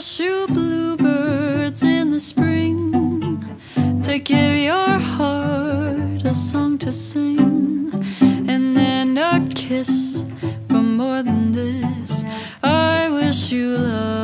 wish you bluebirds in the spring, to give your heart a song to sing, and then a kiss. But more than this, I wish you love.